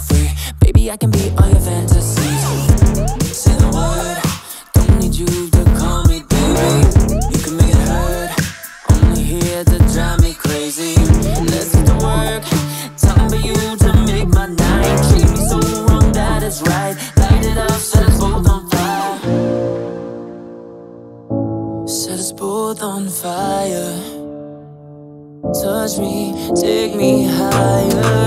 free. Baby, I can be all your fantasies. Say the word, don't need you to call me baby. You can make it hurt, only here to drive me crazy. Let's get to work, time for you to make my night. Treat me so wrong that it's right. Light it up, set us both on fire. Set us both on fire. Touch me, take me higher.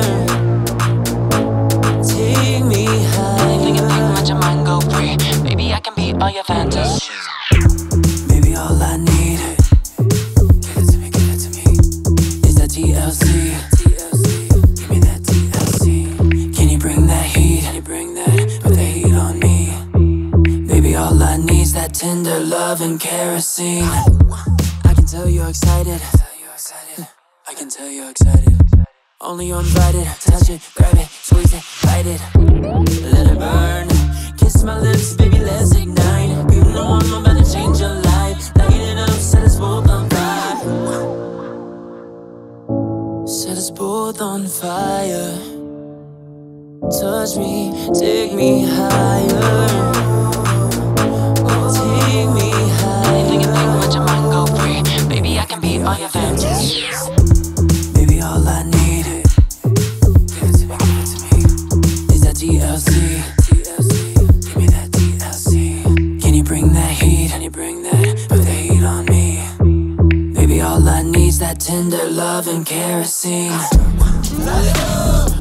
Take me higher. Think and think, let your mind go free. Baby, I can be all your fantasies. Baby, all I need, give it to me, is that TLC. Give me that TLC. Can you bring that heat? Put the heat on me. Baby, all I need is that tender love and kerosene. I can tell you're excited. I can tell you're excited. Only you're invited. Touch it, grab it, squeeze it, bite it. Let it burn. Kiss my lips, baby, let's ignite. You know I'm about to change your life. Light it up, set us both on fire. Set us both on fire. Touch me, take me higher. Take me higher. Think and think, let your mind go free. Baby, I can be all your fantasies. Baby, all I need, give it to me, is that TLC. Give me that TLC. Can you bring that heat? Put the heat on me. Baby, all I need is that tender love and kerosene. Light it up.